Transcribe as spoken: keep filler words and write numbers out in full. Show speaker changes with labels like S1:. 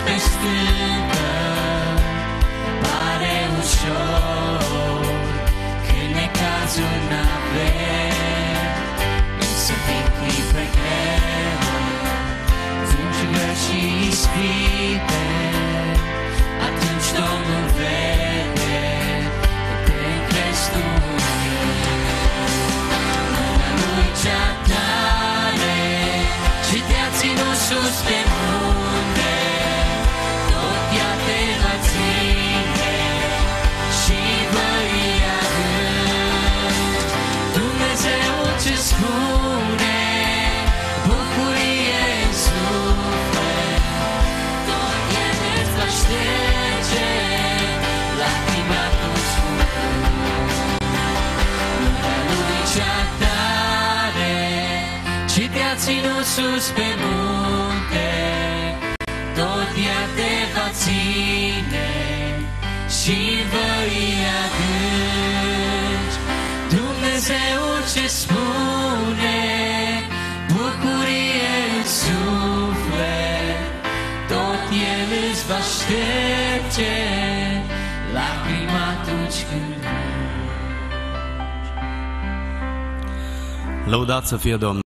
S1: pe stâncă, pare ușor când necazul n-avem, însă vin clipe grele, fulgerări și ispite, atunci Domnul vede că te încrezi tu în El. Mâna Lui cea tare și te-a ținut sus pe munte, tot ea te va ține și va ia rând. Dumnezeul ce spune bucurie în suflet, tot El îți va șterge lacrima cu scurt. Mâna Lui cea tare și te-a ținut sus pe munte, tot ea te va ține și va ia gând. Dumnezeul ce spune bucurie în suflet, tot El îți va șterge lacrima atunci când
S2: Lăudat să fie Domnul!